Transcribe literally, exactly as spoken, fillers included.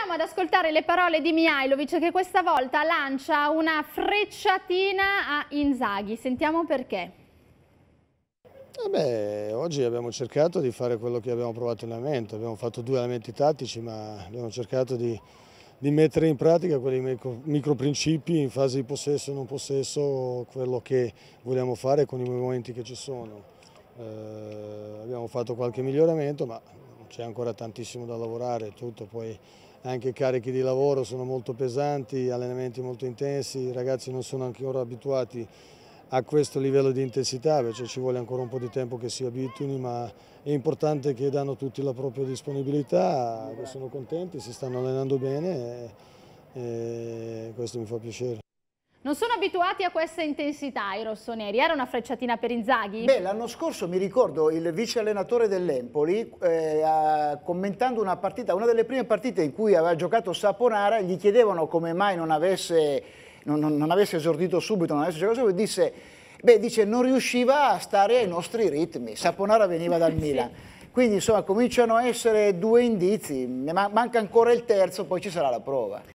Andiamo ad ascoltare le parole di Mihajlović, che questa volta lancia una frecciatina a Inzaghi. Sentiamo perché. Eh beh, oggi abbiamo cercato di fare quello che abbiamo provato in allenamento. Abbiamo fatto due elementi tattici, ma abbiamo cercato di, di mettere in pratica quei micro, micro principi in fase di possesso e non possesso, quello che vogliamo fare con i momenti che ci sono. Eh, abbiamo fatto qualche miglioramento, ma c'è ancora tantissimo da lavorare, tutto, poi anche i carichi di lavoro sono molto pesanti, allenamenti molto intensi, i ragazzi non sono ancora abituati a questo livello di intensità, perciò ci vuole ancora un po' di tempo che si abituino, ma è importante che danno tutti la propria disponibilità, che sono contenti, si stanno allenando bene e, e questo mi fa piacere. Non sono abituati a questa intensità i rossoneri, era una frecciatina per Inzaghi? Beh, l'anno scorso mi ricordo il vice allenatore dell'Empoli eh, commentando una partita, una delle prime partite in cui aveva giocato Saponara, gli chiedevano come mai non avesse, non, non avesse esordito subito, non avesse giocato subito, e disse, beh, dice, non riusciva a stare ai nostri ritmi, Saponara veniva dal Milan. Sì. Quindi insomma cominciano a essere due indizi, ne manca ancora il terzo, poi ci sarà la prova.